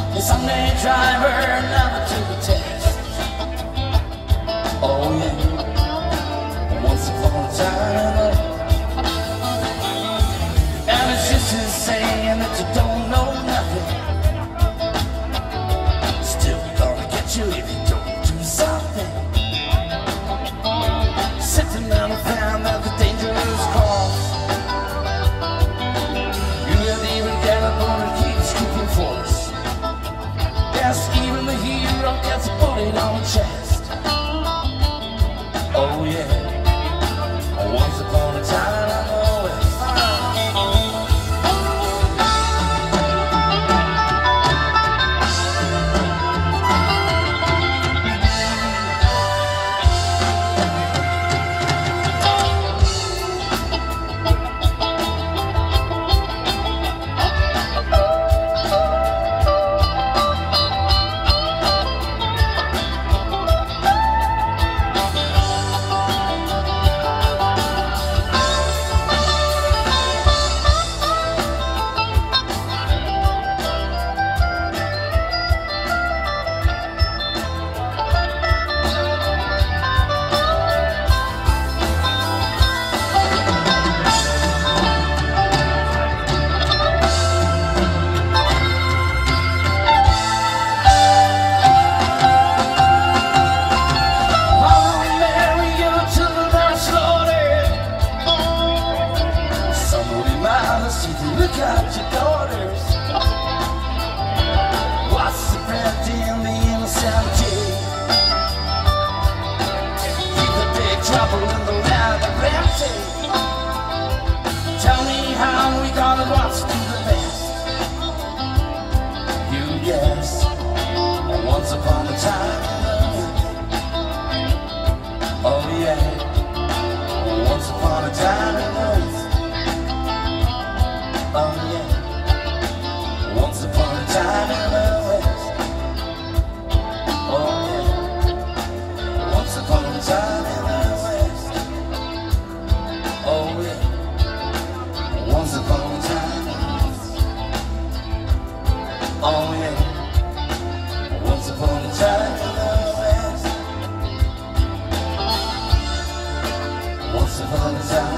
The Sunday driver never took a test. Oh yeah, once upon a time. And it's just as saying that you don't know nothing. Still gonna get you if you don't do something. Sitting down and found out the dangerous cause. You didn't even get a bullet, keeps cooking for us. Yes, even the hero gets a bullet on the chest. Oh yeah, once upon a time I know it. Look at your daughters. What's the breath in the innocent kid? Keep the big trouble in the land of empty. Tell me how we gonna watch do the best. You guess, once upon a time. Oh yeah, once upon a time. Oh yeah, once upon a time in the West. Oh yeah, once upon a time in the West. Oh yeah, once upon a time in the West. Oh yeah, once upon a time in the West. Once upon a time.